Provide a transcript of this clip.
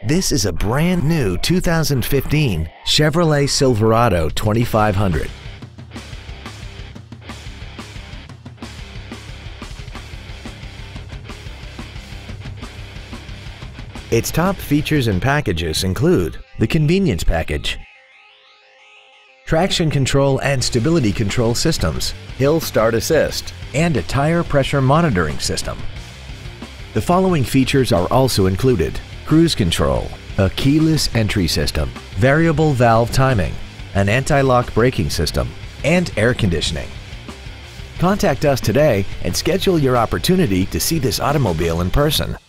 This is a brand new 2015 Chevrolet Silverado 2500. Its top features and packages include the convenience package, traction control and stability control systems, hill start assist, and a tire pressure monitoring system. The following features are also included: cruise control, a keyless entry system, variable valve timing, an anti-lock braking system, and air conditioning. Contact us today and schedule your opportunity to see this automobile in person.